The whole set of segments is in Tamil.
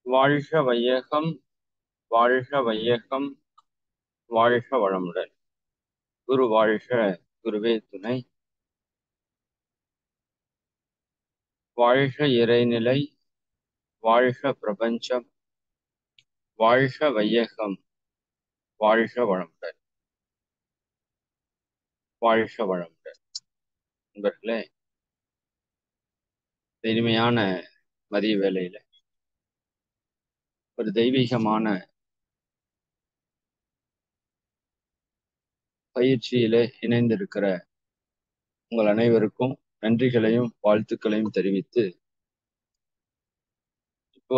வாழ்க வையகம், வாழ்க வையகம், வாழ்க வளமுடன். குரு வாழ்க, குருவே துணை. வாழ்க இறைநிலை, வாழ்க பிரபஞ்சம், வாழ்க வையகம், வாழ்க வளமுடன், வாழ்க வளமுடன். நண்பர்களே, இனிமையான மதிய வேளையில ஒரு தெய்வீகமான பயிற்சியிலே இணைந்திருக்கிற உங்கள் அனைவருக்கும் நன்றிகளையும் வாழ்த்துக்களையும் தெரிவித்து, இப்போ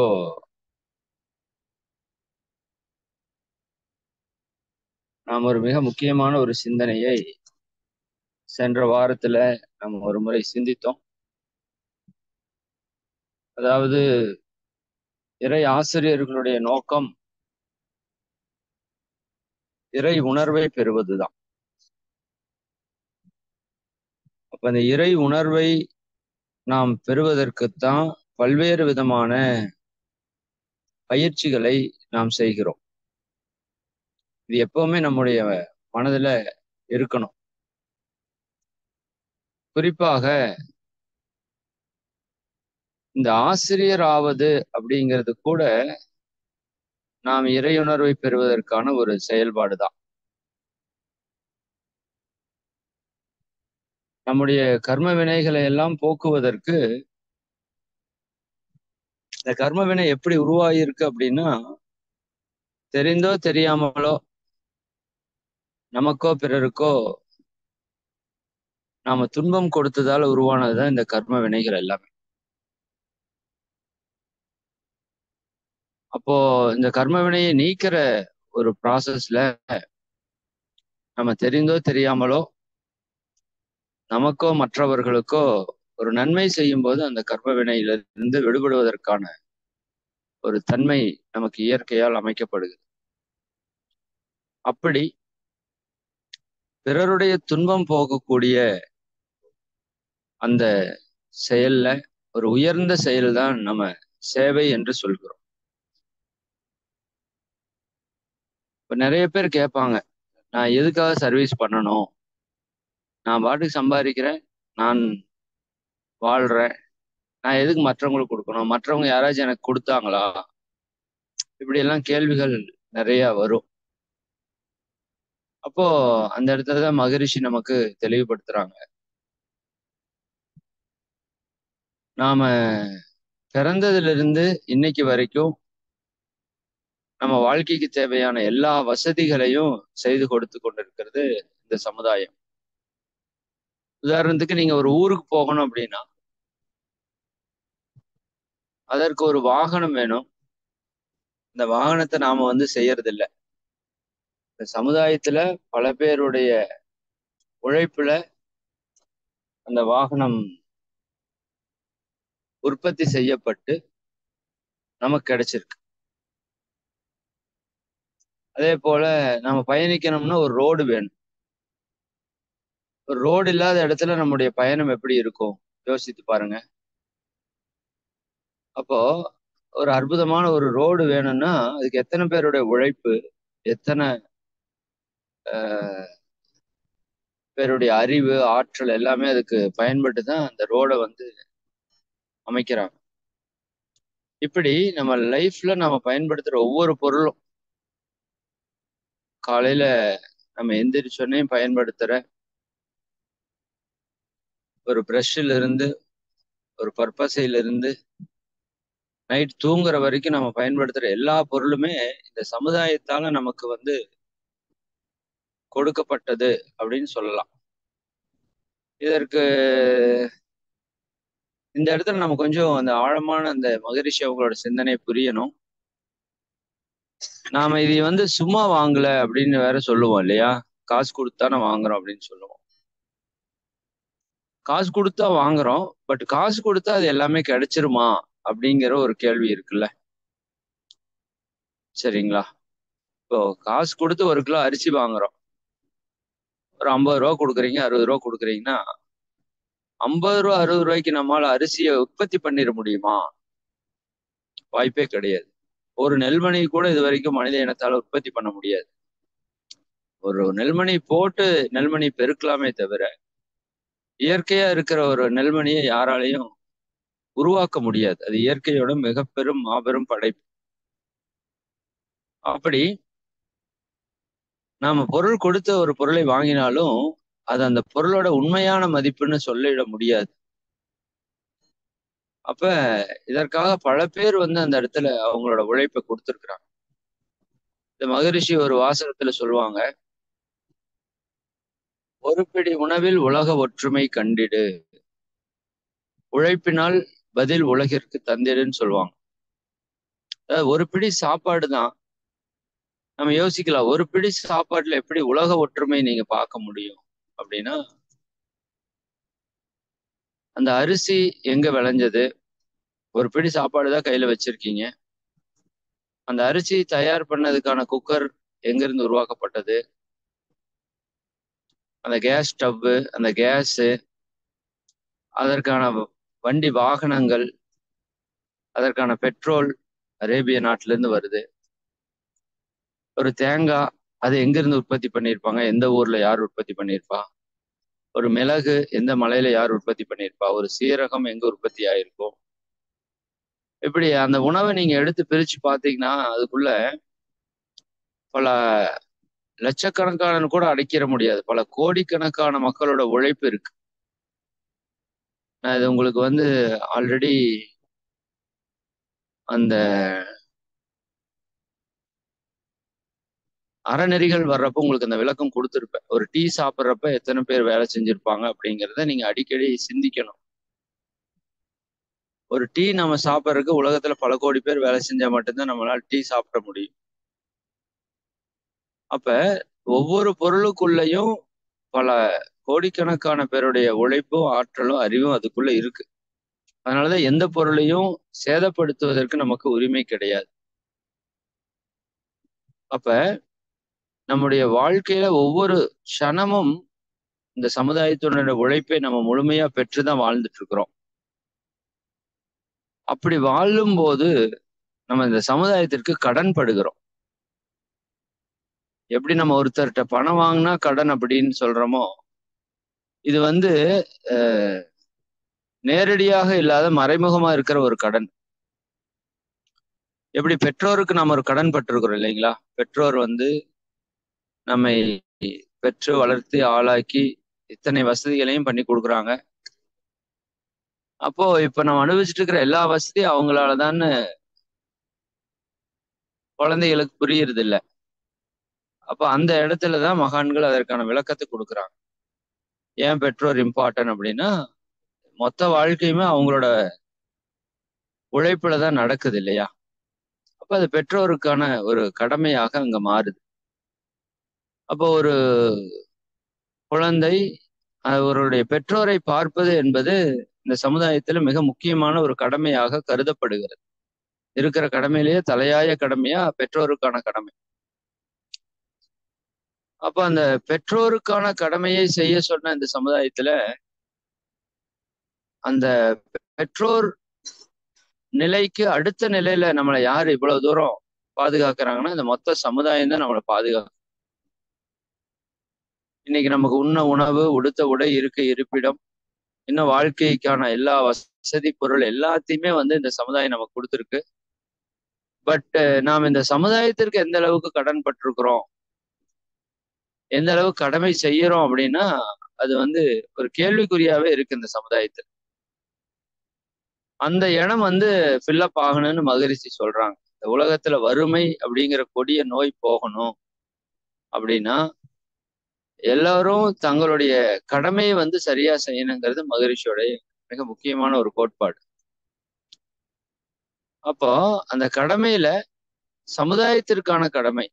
நாம் ஒரு மிக முக்கியமான ஒரு சிந்தனையை சென்ற வாரத்துல நம்ம ஒரு முறை சிந்தித்தோம். அதாவது இறை ஆசிரியர்களுடைய நோக்கம் இறை உணர்வை பெறுவதுதான். அப்ப அந்த இறை உணர்வை நாம் பெறுவதற்குத்தான் பல்வேறு விதமான பயிற்சிகளை நாம் செய்கிறோம். இது எப்பவுமே நம்முடைய மனதுல இருக்கணும். குறிப்பாக இந்த ஆசிரியர் ஆவது அப்படிங்கிறது கூட நாம் இறையுணர்வை பெறுவதற்கான ஒரு செயல்பாடுதான். நம்முடைய கர்ம வினைகளை எல்லாம் போக்குவதற்கு இந்த கர்ம வினை எப்படி உருவாகியிருக்கு அப்படின்னா, தெரிந்தோ தெரியாமலோ நமக்கோ பிறருக்கோ நாம துன்பம் கொடுத்ததால உருவானதுதான் இந்த கர்ம வினைகள் எல்லாமே. அப்போ இந்த கர்ம வினையை நீக்கிற ஒரு ப்ராசஸ்ல நம்ம தெரிந்தோ தெரியாமலோ நமக்கோ மற்றவர்களுக்கோ ஒரு நன்மை செய்யும் போது அந்த கர்ம வினையிலிருந்து விடுபடுவதற்கான ஒரு தன்மை நமக்கு இயற்கையால் அமைக்கப்படுகிறது. அப்படி பிறருடைய துன்பம் போகக்கூடிய அந்த செயல்ல ஒரு உயர்ந்த செயல்தான் நம்ம சேவை என்று சொல்கிறோம். இப்ப நிறைய பேர் கேட்பாங்க, நான் எதுக்காக சர்வீஸ் பண்ணணும்? நான் பாட்டுக்கு சம்பாதிக்கிறேன், நான் வாழ்றேன், நான் எதுக்கு மற்றவங்களுக்கு கொடுக்கணும்? மற்றவங்க யாராச்சும் எனக்கு கொடுத்தாங்களா? இப்படி எல்லாம் கேள்விகள் நிறைய வரும். அப்போ அந்த இடத்துலதான் மகரிஷி நமக்கு தெளிவுபடுத்துறாங்க. நாம பிறந்ததிலிருந்து இன்னைக்கு வரைக்கும் நம்ம வாழ்க்கைக்கு தேவையான எல்லா வசதிகளையும் செய்து கொடுத்து கொண்டிருக்கிறது இந்த சமுதாயம். உதாரணத்துக்கு நீங்க ஒரு ஊருக்கு போகணும் அப்படின்னா அதற்கு ஒரு வாகனம் வேணும். இந்த வாகனத்தை நாம செய்யறது இல்லை. இந்த சமுதாயத்துல பல பேருடைய உழைப்புல அந்த வாகனம் உற்பத்தி செய்யப்பட்டு நமக்கு கிடைச்சிருக்கு. அதே போல நம்ம பயணிக்கணும்னா ஒரு ரோடு வேணும். ஒரு ரோடு இல்லாத இடத்துல நம்முடைய பயணம் எப்படி இருக்கும் யோசித்து பாருங்க. அப்போ ஒரு அற்புதமான ஒரு ரோடு வேணும்னா அதுக்கு எத்தனை பேருடைய உழைப்பு, எத்தனை பேருடைய அறிவு, ஆற்றல் எல்லாமே அதுக்கு பயன்பட்டு தான் அந்த ரோடை அமைக்கிறாங்க. இப்படி நம்ம லைஃப்ல நம்ம பயன்படுத்துற ஒவ்வொரு பொருளும், காலையில நம்ம எந்திரிச்சோடனே பயன்படுத்துற ஒரு பிரஷ்ல இருந்து, ஒரு பர்பஸையில இருந்து, நைட் தூங்குற வரைக்கும் நம்ம பயன்படுத்துற எல்லா பொருளுமே இந்த சமுதாயத்தால நமக்கு கொடுக்கப்பட்டது அப்படின்னு சொல்லலாம். இதற்கு இந்த இடத்துல நம்ம கொஞ்சம் அந்த ஆழமான அந்த மகரிஷி அவங்களோட சிந்தனை புரியணும். நாம இதை சும்மா வாங்கல அப்படின்னு வேற சொல்லுவோம் இல்லையா? காசு கொடுத்தானே வாங்குறோம் அப்படின்னு சொல்லுவோம். காசு கொடுத்தா வாங்குறோம், பட் காசு கொடுத்தா அது எல்லாமே கிடைச்சிருமா அப்படிங்கிற ஒரு கேள்வி இருக்குல்ல. சரிங்களா? இப்போ காசு கொடுத்து 1 கிலோ அரிசி வாங்குறோம். ஒரு 50 ரூபா கொடுக்குறீங்க, 60 ரூபா கொடுக்குறீங்கன்னா 50 ரூபா 60 ரூபாய்க்கு நம்மளால அரிசியை உற்பத்தி பண்ணிட முடியுமா? வாய்ப்பே கிடையாது. ஒரு நெல்மணி கூட இது வரைக்கும் மனித இனத்தால உற்பத்தி பண்ண முடியாது. ஒரு நெல்மணி போட்டு நெல்மணி பெருக்கலாமே தவிர இயற்கையா இருக்கிற ஒரு நெல்மணியை யாராலையும் உருவாக்க முடியாது. அது இயற்கையோட மிக பெரும் மாபெரும் படைப்பு. அப்படி நாம பொருள் கொடுத்த ஒரு பொருளை வாங்கினாலும் அது அந்த பொருளோட உண்மையான மதிப்புன்னு சொல்லிட முடியாது. அப்ப இதற்காக பல பேர் வந்து அந்த இடத்துல அவங்களோட உழைப்பை கொடுத்துருக்குறாங்க. இந்த மகரிஷி ஒரு வாசகத்துல சொல்லுவாங்க, ஒரு பிடி உணவில் உலக ஒற்றுமை கண்டிடு, உழைப்பினால் பதில் உலகிற்கு தந்திடுன்னு சொல்லுவாங்க. அதாவது ஒரு பிடி சாப்பாடு தான். நம்ம யோசிக்கலாம், ஒரு பிடி சாப்பாட்டுல எப்படி உலக ஒற்றுமை நீங்க பார்க்க முடியும் அப்படின்னா, அந்த அரிசி எங்க விளைஞ்சது, ஒரு பிடி சாப்பாடு தான் கையில வச்சிருக்கீங்க. அந்த அரிசி தயார் பண்ணதுக்கான குக்கர் எங்கிருந்து உருவாக்கப்பட்டது, அந்த கேஸ் ஸ்டவ், அந்த கேஸ், அதற்கான வண்டி வாகனங்கள், அதற்கான பெட்ரோல் அரேபிய நாட்டுல இருந்து வருது. ஒரு தேங்காய், அது எங்கிருந்து உற்பத்தி பண்ணியிருப்பாங்க, எந்த ஊர்ல யார் உற்பத்தி பண்ணியிருப்பா. ஒரு மிளகு எந்த மலையில யார் உற்பத்தி பண்ணியிருப்பா. ஒரு சீரகம் எங்க உற்பத்தி ஆயிருக்கும். இப்படி அந்த உணவை நீங்க எடுத்து பிரிச்சு பார்த்தீங்கன்னா அதுக்குள்ள பல லட்சக்கணக்கான கூட அடைக்கிற முடியாது, பல கோடிக்கணக்கான மக்களோட உழைப்பு இருக்கு. நான் இது உங்களுக்கு வந்து ஆல்ரெடி அந்த அறநெறிகள் வர்றப்போ உங்களுக்கு அந்த விளக்கம் கொடுத்துருப்பேன். ஒரு டீ சாப்பிட்றப்ப எத்தனை பேர் வேலை செஞ்சிருப்பாங்க அப்படிங்கிறத நீங்க அடிக்கடி சிந்திக்கணும். ஒரு டீ நம்ம சாப்பிட்றதுக்கு உலகத்துல பல கோடி பேர் வேலை செஞ்சா மட்டும்தான் நம்மளால டீ சாப்பிட முடியும். அப்ப ஒவ்வொரு பொருளுக்குள்ளயும் பல கோடிக்கணக்கான பேருடைய உழைப்பும் ஆற்றலும் அறிவும் அதுக்குள்ள இருக்கு. அதனாலதான் எந்த பொருளையும் சேதப்படுத்துவதற்கு நமக்கு உரிமை கிடையாது. அப்ப நம்முடைய வாழ்க்கையில ஒவ்வொரு க்ஷணமும் இந்த சமுதாயத்தினுடைய உழைப்பை நம்ம முழுமையா பெற்றுதான் வாழ்ந்துட்டு இருக்கிறோம். அப்படி வாழும் போது நம்ம இந்த சமுதாயத்திற்கு கடன் படுகிறோம். எப்படி நம்ம ஒருத்தர்கிட்ட பணம் வாங்கினா கடன் அப்படின்னு சொல்றோமோ, இது வந்து நேரடியாக இல்லாத மறைமுகமா இருக்கிற ஒரு கடன். எப்படி பெற்றோருக்கு நம்ம ஒரு கடன் பட்டிருக்கிறோம் இல்லைங்களா. பெற்றோர் வந்து நம்மை பெற்று வளர்த்து ஆளாக்கி இத்தனை வசதிகளையும் பண்ணி கொடுக்குறாங்க. அப்போ இப்ப நம்ம அனுபவிச்சுட்டு இருக்கிற எல்லா வசதியும் அவங்களாலதான் குழந்தைகளுக்கு புரியுறது இல்லை. அப்ப அந்த இடத்துலதான் மகான்கள் அதற்கான விளக்கத்தை கொடுக்குறாங்க. ஏன் பெற்றோர் இம்பார்ட்டன் அப்படின்னா, மொத்த வாழ்க்கையுமே அவங்களோட உழைப்புலதான் நடக்குது இல்லையா. அப்ப அது பெற்றோருக்கான ஒரு கடமையாக அங்க மாறுது. அப்போ ஒரு குழந்தை அவருடைய பெற்றோரை பார்ப்பது என்பது இந்த சமுதாயத்துல மிக முக்கியமான ஒரு கடமையாக கருதப்படுகிறது. இருக்கிற கடமையிலேயே தலையாய கடமையா பெற்றோருக்கான கடமை. அப்ப அந்த பெற்றோருக்கான கடமையை செய்ய சொன்ன இந்த சமுதாயத்துல அந்த பெற்றோர் நிலைக்கு அடுத்த நிலையில நம்மளை யார் இவ்வளவு தூரம் பாதுகாக்கிறாங்கன்னா இந்த மொத்த சமுதாயம் தான் நம்மளை பாதுகாக்கும். இன்னைக்கு நமக்கு உண்ண உணவு, உடுத்த உடை, இருக்க இருப்பிடம், இன்னும் வாழ்க்கைக்கான எல்லா வசதி பொருள் எல்லாத்தையுமே வந்து இந்த சமுதாயம் நமக்கு கொடுத்துருக்கு. பட் நாம் இந்த சமுதாயத்திற்கு எந்த அளவுக்கு கடன் பட்டிருக்கிறோம், எந்த அளவுக்கு கடமை செய்யறோம் அப்படின்னா அது வந்து ஒரு கேள்விக்குறியாவே இருக்கு இந்த சமுதாயத்தில். அந்த இடம் வந்து ஃபில்லப் ஆகணும்னு மகரிஷி சொல்றாங்க. இந்த உலகத்துல வறுமை அப்படிங்கிற கொடிய நோய் போகணும் அப்படின்னா எல்லாரும் தங்களுடைய கடமையை வந்து சரியா செய்யணுங்கிறது மகரிஷியோடைய மிக முக்கியமான ஒரு கோட்பாடு. அப்போ அந்த கடமையில சமுதாயத்திற்கான கடமை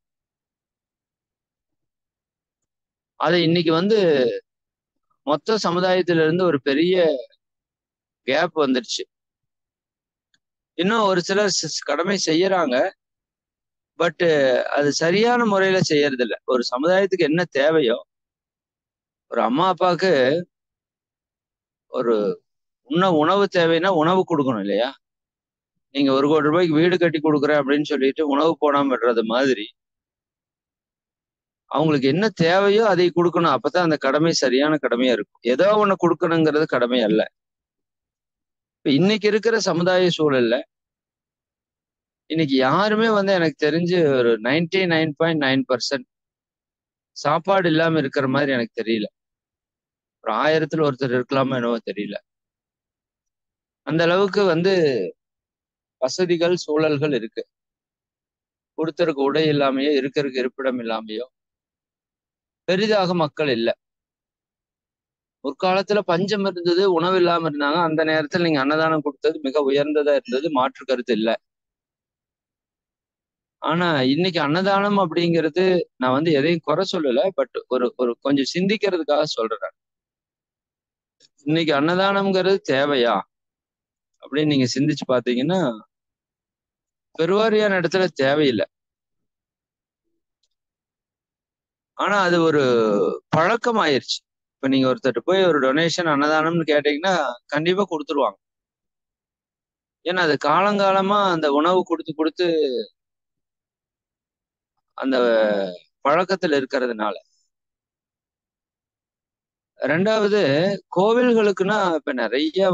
அது இன்னைக்கு வந்து மொத்த சமுதாயத்தில இருந்து ஒரு பெரிய கேப் வந்துருச்சு. இன்னும் ஒரு சிலர் கடமை செய்யறாங்க. பட் அது சரியான முறையில செய்யறது இல்லை. ஒரு சமுதாயத்துக்கு என்ன தேவையோ, ஒரு அம்மா அப்பாவுக்கு ஒரு உணவு தேவைன்னா உணவு கொடுக்கணும் இல்லையா. நீங்க 1 கோடி ரூபாய்க்கு வீடு கட்டி கொடுக்குறேன் அப்படின்னு சொல்லிட்டு உணவு போடாம விடுறது மாதிரி அவங்களுக்கு என்ன தேவையோ அதை கொடுக்கணும். அப்பதான் அந்த கடமை சரியான கடமையா இருக்கும். ஏதோ ஒண்ணு கொடுக்கணுங்கிறது கடமை அல்ல. இப்ப இன்னைக்கு இருக்கிற சமுதாய சூழல்ல இன்னைக்கு யாருமே எனக்கு தெரிஞ்சு ஒரு 99.9% சாப்பாடு இல்லாம இருக்கிற மாதிரி எனக்கு தெரியல. ஒரு 1000த்துல ஒருத்தர் இருக்கலாமா என்னவோ தெரியல. அந்த அளவுக்கு வசதிகள் சூழல்கள் இருக்கு. கொடுத்தருக்கு உடை இல்லாமையோ இருக்கிறதுக்கு இருப்பிடம் இல்லாமையோ பெரிதாக மக்கள் இல்ல. முற்காலத்துல பஞ்சம் இருந்தது, உணவு இல்லாம இருந்தாங்க. அந்த நேரத்துல நீங்க அன்னதானம் கொடுத்தது மிக உயர்ந்ததா இருந்தது, மாற்று கருத்து இல்ல. ஆனா இன்னைக்கு அன்னதானம் அப்படிங்கிறது நான் எதையும் குறை சொல்லல. பட் ஒரு ஒரு கொஞ்சம் சிந்திக்கிறதுக்காக சொல்றேன். இன்னைக்கு அன்னதானம்ங்கிறது தேவையா அப்படின்னு நீங்க சிந்திச்சு பாத்தீங்கன்னா பெருவாரியான இடத்துல தேவையில்லை. ஆனா அது ஒரு பழக்கம் ஆயிருச்சு. இப்ப நீங்க ஒருத்தர் போய் ஒரு டொனேஷன் அன்னதானம்னு கேட்டீங்கன்னா கண்டிப்பா கொடுத்துருவாங்க. ஏன்னா அது காலங்காலமா அந்த உணவு கொடுத்து கொடுத்து அந்த பழக்கத்துல இருக்கிறதுனால. ரெண்டாவது, கோவில்களுக்குன்னா இப்ப நிறைய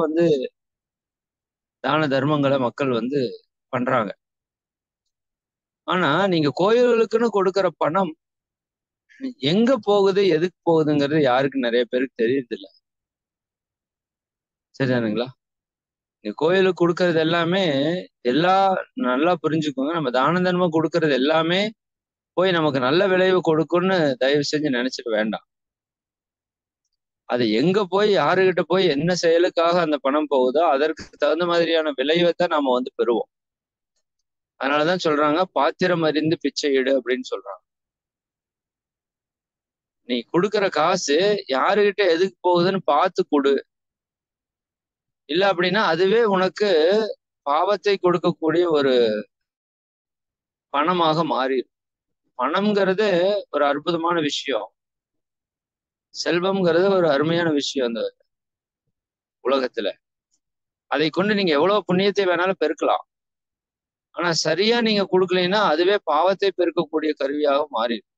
தான தர்மங்களை மக்கள் பண்றாங்க. ஆனா நீங்க கோயில்களுக்குன்னு கொடுக்கிற பணம் எங்க போகுது, எதுக்கு போகுதுங்கிறது யாருக்கு நிறைய பேருக்கு தெரியுது இல்ல. சரிதானுங்களா? நீங்க கோயிலுக்கு கொடுக்கறது எல்லாமே நல்லா புரிஞ்சுக்கோங்க. நம்ம தான தர்மம் கொடுக்கறது எல்லாமே போய் நமக்கு நல்ல விளைவு கொடுக்கும்னு தயவு செஞ்சு நினைச்சிட்டு வேண்டாம். அது எங்க போய் யாருகிட்ட போய் என்ன செயலுக்காக அந்த பணம் போகுதோ அதற்கு தகுந்த மாதிரியான விளைவைத்தான் நாம பெறுவோம். அதனாலதான் சொல்றாங்க, பாத்திரம் அறிந்து பிச்சை இடு அப்படின்னு சொல்றாங்க. நீ கொடுக்குற காசு யாருகிட்ட எதுக்கு போகுதுன்னு பார்த்து கொடு. இல்ல அப்படின்னா அதுவே உனக்கு பாவத்தை கொடுக்கக்கூடிய ஒரு பணமாக மாறிடும். பணம்ங்கிறது ஒரு அற்புதமான விஷயம். செல்வம்ங்கிறது ஒரு அருமையான விஷயம் அந்த உலகத்துல. அதை கொண்டு நீங்க எவ்வளவு புண்ணியத்தை வேணாலும் பெருக்கலாம். ஆனா சரியா நீங்க கொடுக்கலைன்னா அதுவே பாவத்தை பெருக்கக்கூடிய கருவியாக மாறிடும்.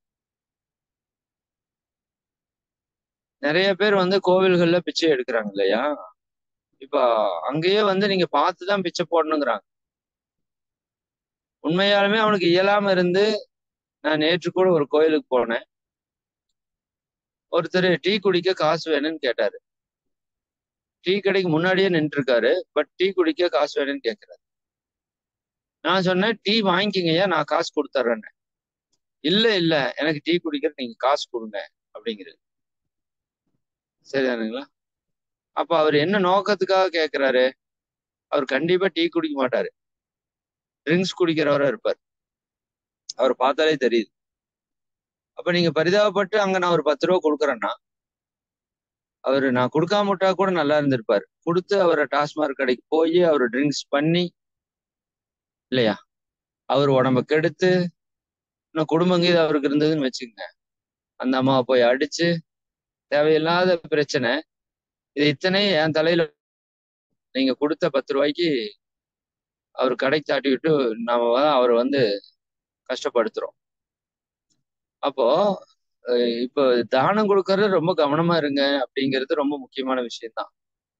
நிறைய பேர் கோவில்கள்ல பிச்சை எடுக்கிறாங்க இல்லையா? இப்ப அங்கேயே நீங்க பார்த்துதான் பிச்சை போடணுங்கிறாங்க. உண்மையாலுமே அவனுக்கு இயலாம இருந்து, நான் நேற்று கூட ஒரு கோயிலுக்கு போனேன். ஒருத்தர் டீ குடிக்க காசு வேணும்னு கேட்டாரு. டீ கடைக்கு முன்னாடியே நின்று இருக்காரு. பட் டீ குடிக்க காசு வேணும்னு கேட்கிறாரு. நான் சொன்னேன், டீ வாங்கிக்கிங்கய்யா, நான் காசு கொடுத்துட்றேன்னு. இல்ல இல்ல, எனக்கு டீ குடிக்கிற நீங்க காசு கொடுங்க அப்படிங்கிறது. சரிதானுங்களா? அப்ப அவர் என்ன நோக்கத்துக்காக கேட்கிறாரு? அவர் கண்டிப்பா டீ குடிக்க மாட்டாரு. ட்ரிங்க்ஸ் குடிக்கிறவரா இருப்பார். அவர் பார்த்தாலே தெரியுது. அப்ப நீங்க பரிதாபப்பட்டு அங்க நான் ஒரு 10 ரூபா கொடுக்குறேன்னா அவரு நான் கொடுக்காம விட்டா கூட நல்லா இருந்திருப்பாரு. கொடுத்து அவரை டாஸ்மாக் கடைக்கு போய் அவர் ட்ரிங்க்ஸ் பண்ணி இல்லையா, அவர் உடம்ப கெடுத்து, இன்னும் குடும்பங்க இது அவருக்கு இருந்ததுன்னு வச்சுக்கங்க, அந்த அம்மாவை போய் அடிச்சு தேவையில்லாத பிரச்சனை. இது இத்தனையும் என் தலையில நீங்க கொடுத்த 10 ரூபாய்க்கு அவர் கடைக்கு தாட்டி விட்டு நாம அவரை கஷ்டப்படுத்துறோம். அப்போ இப்போ தானம் கொடுக்கறது ரொம்ப கவனமா இருங்க அப்படிங்கிறது ரொம்ப முக்கியமான விஷயம்தான்.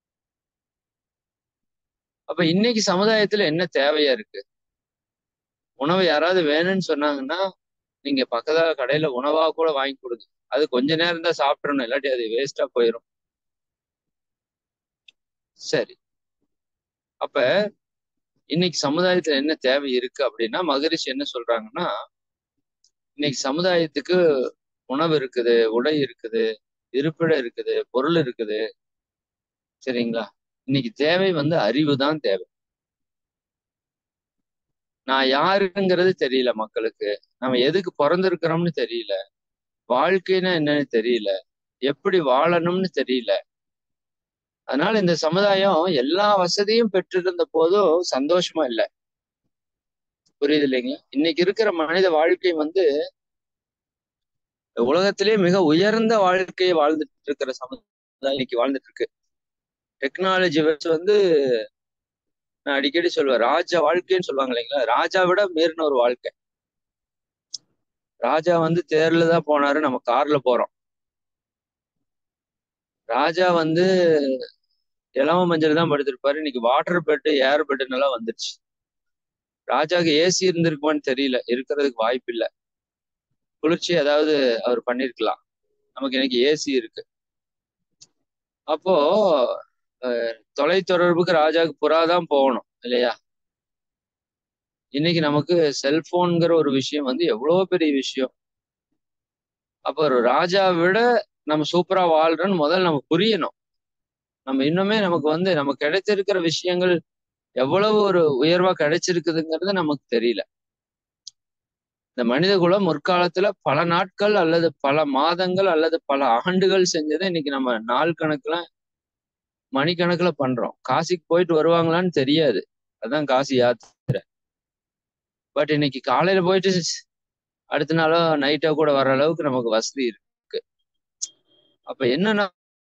அப்ப இன்னைக்கு சமுதாயத்துல என்ன தேவையா இருக்கு? உணவு யாராவது வேணும்னு சொன்னாங்கன்னா நீங்க பக்கத்துல கடையில உணவா கூட வாங்கி கொடுங்க. அது கொஞ்ச நேரம் தான் சாப்பிடணும், இல்லாட்டி அது வேஸ்டா போயிடும். சரி, அப்ப இன்னைக்கு சமுதாயத்துல என்ன தேவை இருக்கு அப்படின்னா, மகரிஷி என்ன சொல்றாங்கன்னா, இன்னைக்கு சமுதாயத்துக்கு உணவு இருக்குது, உடை இருக்குது, இருப்பிடம் இருக்குது, பொருள் இருக்குது. சரிங்களா? இன்னைக்கு தேவை அறிவு தான் தேவை. நான் யாருங்கிறது தெரியல மக்களுக்கு. நம்ம எதுக்கு பிறந்திருக்கிறோம்னு தெரியல. வாழ்க்கைன்னா என்னன்னு தெரியல. எப்படி வாழணும்னு தெரியல. அதனால இந்த சமுதாயம் எல்லா வசதியும் பெற்றிருந்த போதும் சந்தோஷமா இல்லை. புரியுது இல்லைங்களா? இன்னைக்கு இருக்கிற மனித வாழ்க்கை உலகத்திலேயே மிக உயர்ந்த வாழ்க்கையை வாழ்ந்துட்டு இருக்கிற சமுதாயம் இன்னைக்கு வாழ்ந்துட்டு இருக்கு. டெக்னாலஜி வச்சு நான் அடிக்கடி சொல்லுவேன், ராஜா வாழ்க்கைன்னு சொல்லுவாங்க இல்லைங்களா, ராஜா விட மீறின ஒரு வாழ்க்கை. ராஜா வந்து தேர்ல தான் போனாரு, நம்ம கார்ல போறோம். ராஜா வந்து இலவ மஞ்சள் தான் படுத்திருப்பாரு, இன்னைக்கு வாட்டர் பெட்டு ஏர் பெட்டுன்னு எல்லாம் வந்துருச்சு. ராஜாக்கு ஏசி இருந்திருக்குமான்னு தெரியல, இருக்கிறதுக்கு வாய்ப்பு இல்லை. குளிர்ச்சி ஏதாவது அவர் பண்ணிருக்கலாம். நமக்கு இன்னைக்கு ஏசி இருக்கு. அப்போ தொலைத்தொடர்புக்கு ராஜாவுக்கு புறாதான் போகணும் இல்லையா? இன்னைக்கு நமக்கு செல்போன்கிற ஒரு விஷயம் வந்து எவ்வளவு பெரிய விஷயம். அப்ப ஒரு ராஜாவை விட நம்ம சூப்பரா வாழ்றோம்னு முதல்ல நம்ம புரியணும். நம்ம இன்னுமே நமக்கு வந்து நமக்கு கிடைச்சிருக்கிற விஷயங்கள் எவ்வளவு ஒரு உயர்வா கிடைச்சிருக்குதுங்கிறது நமக்கு தெரியல. இந்த மனித குலம் முற்காலத்துல பல நாட்கள் அல்லது பல மாதங்கள் அல்லது பல ஆண்டுகள் செஞ்சதை இன்னைக்கு நம்ம நாள் கணக்குல மணிக்கணக்குல பண்றோம். காசிக்கு போயிட்டு வருவாங்களான்னு தெரியாது, அதான் காசி யாத்திரை. பட் இன்னைக்கு காலையில போயிட்டு அடுத்த நாளோ நைட்டோ கூட வர்ற அளவுக்கு நமக்கு வசதி இருக்கு. அப்ப என்னன்னா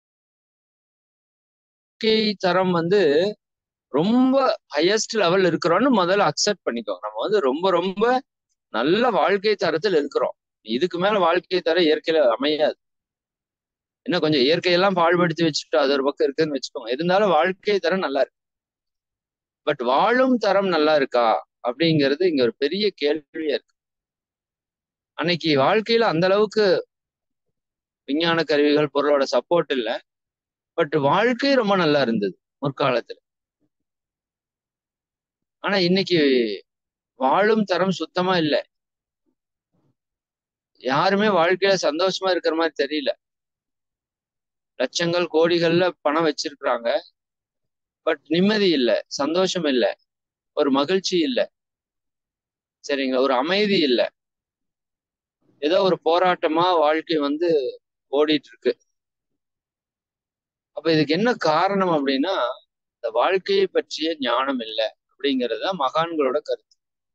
தரம் வந்து ரொம்ப ஹையஸ்ட் லெவல் இருக்கிறோம்னு முதல்ல அக்செப்ட் பண்ணிக்கோங்க. நம்ம வந்து ரொம்ப ரொம்ப நல்ல வாழ்க்கை தரத்தில் இருக்கிறோம். இதுக்கு மேல வாழ்க்கை தரம் இயற்கையில அமையாது. இன்னும் கொஞ்சம் இயற்கையெல்லாம் பாழ்படுத்தி வச்சுட்டு அது ஒரு பக்கம் இருக்குன்னு வச்சுக்கோங்க, இருந்தாலும் வாழ்க்கை தரம் நல்லா இருக்கு. பட் வாழும் தரம் நல்லா இருக்கா அப்படிங்கிறது இங்க ஒரு பெரிய கேள்வியா இருக்கு. அன்னைக்கு வாழ்க்கையில அந்த அளவுக்கு விஞ்ஞான கருவிகள் பொருளோட சப்போர்ட் இல்லை, பட் வாழ்க்கை ரொம்ப நல்லா இருந்தது முற்காலத்துல. ஆனா இன்னைக்கு வாழும் தரம் சுத்தமா இல்லை. யாருமே வாழ்க்கையில சந்தோஷமா இருக்கிற மாதிரி தெரியல. லட்சங்கள் கோடிகள்ல பணம் வச்சிருக்கிறாங்க, பட் நிம்மதி இல்லை, சந்தோஷம் இல்லை, ஒரு மகிழ்ச்சி இல்லை, சரிங்களா, ஒரு அமைதி இல்லை. ஏதோ ஒரு போராட்டமா வாழ்க்கை வந்து ஓடிட்டு இருக்கு. அப்ப இதுக்கு என்ன காரணம் அப்படின்னா, இந்த வாழ்க்கையை பற்றிய ஞானம் இல்லை அப்படிங்கிறது தான் மகான்களோட கருத்து.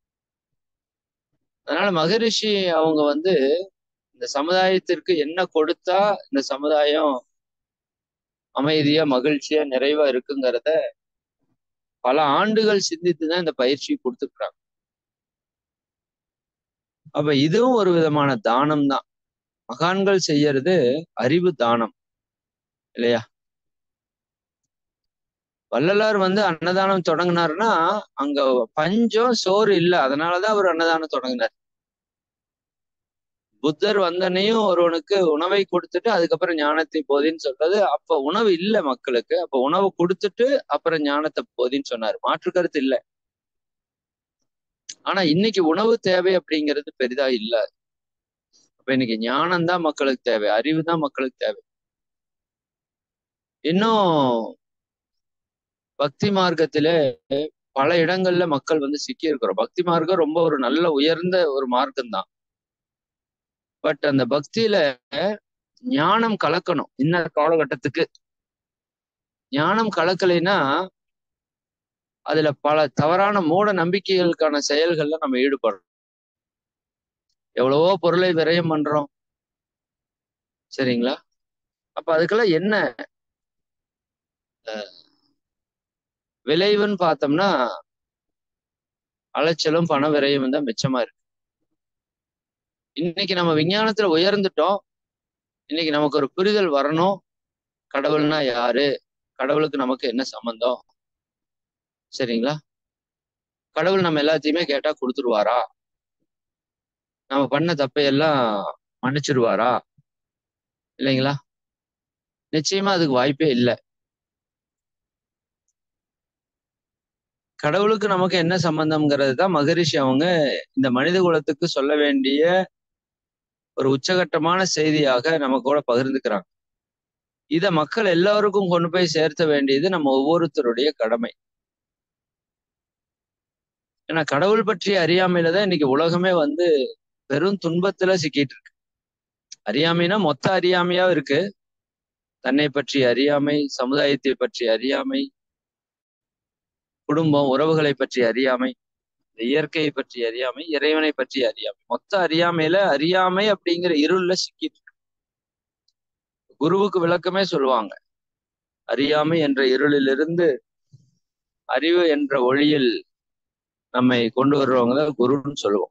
அதனால மகரிஷி அவங்க வந்து இந்த சமுதாயத்திற்கு என்ன கொடுத்தா இந்த சமுதாயம் அமைதியா மகிழ்ச்சியா நிறைவா இருக்குங்கிறத பல ஆண்டுகள் சிந்தித்துதான் இந்த பயிற்சி கொடுத்துருக்குறாங்க. அப்ப இதுவும் ஒரு விதமான தானம் தான். மகான்கள் செய்யறது அறிவு தானம் இல்லையா? வள்ளலார் வந்து அன்னதானம் தொடங்கினாருன்னா அங்க பஞ்சம் சோறு இல்லை, அதனாலதான் அவர் அன்னதானம் தொடங்கினார். புத்தர் வந்தனையும் ஒருவனுக்கு உணவை கொடுத்துட்டு அதுக்கப்புறம் ஞானத்தை போதின்னு சொல்றது, அப்ப உணவு இல்லை மக்களுக்கு, அப்ப உணவு கொடுத்துட்டு அப்புறம் ஞானத்தை போதின்னு சொன்னார், மாற்று கருத்து இல்லை. ஆனா இன்னைக்கு உணவு தேவை அப்படிங்கிறது பெரிதா இல்லை. அப்ப இன்னைக்கு ஞானம் தான் மக்களுக்கு தேவை, அறிவு தான் மக்களுக்கு தேவை. இன்னும் பக்தி மார்க்கத்தில பல இடங்கள்ல மக்கள் வந்து சிக்கி இருக்கிறோம். பக்தி மார்க்கம் ரொம்ப ஒரு நல்ல உயர்ந்த ஒரு மார்க்கம் தான். பட் அந்த பக்தியில ஞானம் கலக்கணும். இன்னொரு காலகட்டத்துக்கு ஞானம் கலக்கலைன்னா அதுல பல தவறான மூட நம்பிக்கைகளுக்கான செயல்கள்ல நம்ம ஈடுபடுறோம். எவ்வளவோ பொருளை விரயம் பண்றோம், சரிங்களா? அப்ப அதுக்கெல்லாம் என்ன விளைவுன்னு பார்த்தோம்னா அலைச்சலும் பண விரயம் தான் மிச்சமா இருக்கு. இன்னைக்கு நம்ம விஞ்ஞானத்துல உயர்ந்துட்டோம். இன்னைக்கு நமக்கு ஒரு புரிதல் வரணும். கடவுள்னா யாரு, கடவுளுக்கு நமக்கு என்ன சம்பந்தம், சரிங்களா? கடவுள் நம்ம எல்லாத்தையுமே கேட்டா கொடுத்துருவாரா? நம்ம பண்ண தப்பையெல்லாம் மன்னிச்சிருவாரா? இல்லைங்களா? நிச்சயமா அதுக்கு வாய்ப்பே இல்லை. கடவுளுக்கு நமக்கு என்ன சம்பந்தம்ங்கிறது தான் மகரிஷி அவங்க இந்த மனித குலத்துக்கு சொல்ல வேண்டிய ஒரு உச்சகட்டமான செய்தியாக நம்ம கூட பகிர்ந்துக்கிறாங்க. இத மக்கள் எல்லாருக்கும் கொண்டு போய் சேர்த்த வேண்டியது நம்ம ஒவ்வொருத்தருடைய கடமை. ஏன்னா கடவுள் பற்றிய அறியாமையில தான் இன்னைக்கு உலகமே வந்து பெரும் துன்பத்துல சிக்கிட்டு இருக்கு. அறியாமைனா மொத்த அறியாமையா இருக்கு. தன்னை பற்றி அறியாமை, சமுதாயத்தை பற்றி அறியாமை, குடும்பம் உறவுகளை பற்றி அறியாமை, இயற்கையை பற்றி அறியாமை, இறைவனை பற்றி அறியாமை, மொத்த அறியாமையில அறியாமை அப்படிங்கிற இருள்ல சிக்கிட்டு இருக்கு. குருவுக்கு விளக்கமே சொல்லுவாங்க, அறியாமை என்ற இருளிலிருந்து அறிவு என்ற ஒளியில் நம்மை கொண்டு வர்றவங்க தான் குருன்னு சொல்லுவோம்.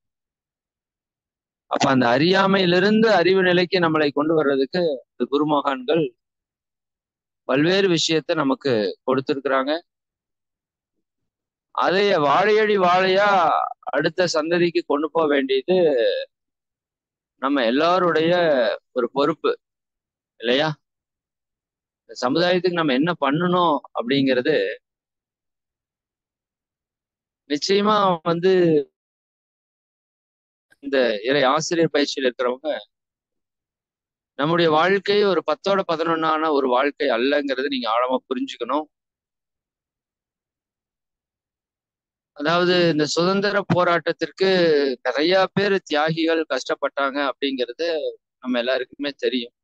அப்ப அந்த அறியாமையிலிருந்து அறிவு நிலைக்கு நம்மளை கொண்டு வர்றதுக்கு இந்த குருமகான்கள் பல்வேறு விஷயத்த நமக்கு கொடுத்திருக்கிறாங்க. அதைய வாழையடி வாழையா அடுத்த சந்ததிக்கு கொண்டு போக வேண்டியது நம்ம எல்லாருடைய ஒரு பொறுப்பு இல்லையா? இந்த சமுதாயத்துக்கு நம்ம என்ன பண்ணணும் அப்படிங்கிறது நிச்சயமா வந்து இந்த இறை ஆசிரியர் பயிற்சியில் இருக்கிறவங்க நம்முடைய வாழ்க்கை ஒரு 10ஓட 11ஆன ஒரு வாழ்க்கை அல்லங்கிறது நீங்க ஆழமா புரிஞ்சுக்கணும். அதாவது இந்த சுதந்திர போராட்டத்திற்கு நிறைய பேர் தியாகிகள் கஷ்டப்பட்டாங்க அப்படிங்கிறது நம்ம எல்லாருக்குமே தெரியும்.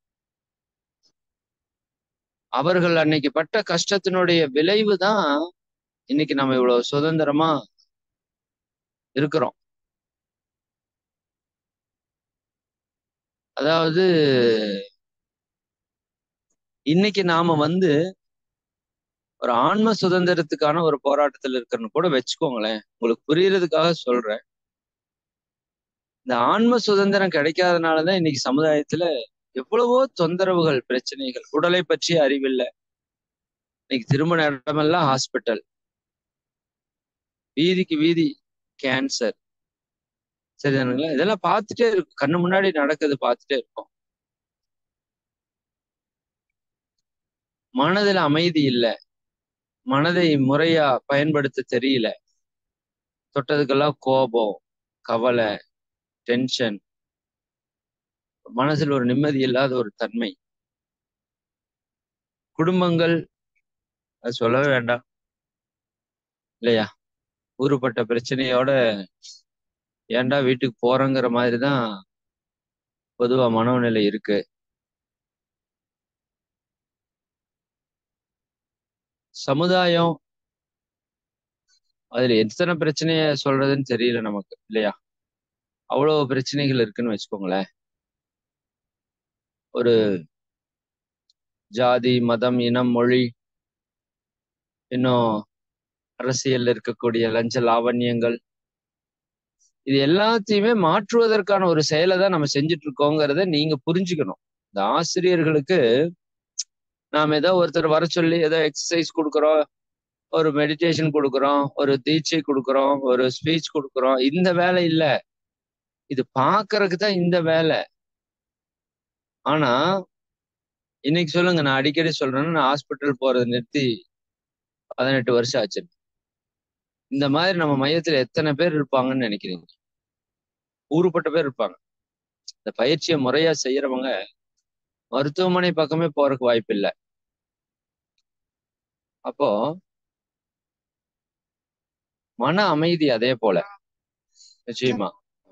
அவர்கள் அன்னைக்கு பட்ட கஷ்டத்தினுடைய விளைவு தான் இன்னைக்கு நம்ம இவ்வளவு சுதந்திரமா இருக்கிறோம். அதாவது இன்னைக்கு நாம வந்து ஒரு ஆன்ம சுதந்திரத்துக்கான ஒரு போராட்டத்தில் இருக்கிறன்னு கூட வச்சுக்கோங்களேன். உங்களுக்கு புரியறதுக்காக சொல்றேன். இந்த ஆன்ம சுதந்திரம் கிடைக்காதனாலதான் இன்னைக்கு சமுதாயத்துல எவ்வளவோ தொந்தரவுகள், பிரச்சனைகள். உடலை பற்றிய அறிவில்லை. இன்னைக்கு திருமண இடமெல்லாம் ஹாஸ்பிட்டல், வீதிக்கு வீதி கேன்சர். சரிதானுங்களா? இதெல்லாம் பார்த்துட்டே இருக்கும், கண்ணு முன்னாடி நடக்குது, பார்த்துட்டே இருக்கும். மனதுல அமைதி இல்லை, மனதை முறையா பயன்படுத்த தெரியல, தொட்டதுக்கெல்லாம் கோபம், கவலை, டென்ஷன், மனசுல ஒரு நிம்மதி இல்லாத ஒரு தன்மை. குடும்பங்கள் அது சொல்லவே வேண்டாம் இல்லையா? ஊருப்பட்ட பிரச்சனையோட ஏன்டா வீட்டுக்கு போறோங்கிற மாதிரிதான் பொதுவா மனோநிலை இருக்கு. சமுதாயம் அதுல எத்தனை பிரச்சனைய சொல்றதுன்னு தெரியல நமக்கு இல்லையா? அவ்வளவு பிரச்சனைகள் இருக்குன்னு வச்சுக்கோங்களேன். ஒரு ஜாதி, மதம், இனம், மொழி, இன்னும் அரசியல்ல இருக்கக்கூடிய லஞ்ச லாவண்யங்கள், இது எல்லாத்தையுமே மாற்றுவதற்கான ஒரு செயலை தான் நம்ம செஞ்சுட்டு இருக்கோங்கிறத நீங்க புரிஞ்சுக்கணும். இந்த ஆசிரியர்களுக்கு நாம ஏதோ ஒருத்தர் வர சொல்லி ஏதோ எக்ஸசைஸ் கொடுக்குறோம், ஒரு மெடிடேஷன் கொடுக்குறோம், ஒரு தீட்சை கொடுக்குறோம், ஒரு ஸ்பீச் கொடுக்குறோம், இந்த வேலை இல்ல. இது பாக்குறதுக்கு தான் இந்த வேலை. ஆனா இன்னைக்கு சொல்லுங்க, நான் அடிக்கடி சொல்றேன்னா, நான் ஹாஸ்பிட்டல் போறதை நிறுத்தி 18 வருஷம் ஆச்சு. இந்த மாதிரி நம்ம மையத்துல எத்தனை பேர் இருப்பாங்கன்னு நினைக்கிறீங்க? ஊருப்பட்ட பேர் இருப்பாங்க. இந்த பயிற்சியை முறையா செய்யறவங்க மருத்துவமனை பக்கமே போறதுக்கு வாய்ப்பு இல்லை. அப்போ மன அமைதி அதே போல நிச்சயமா.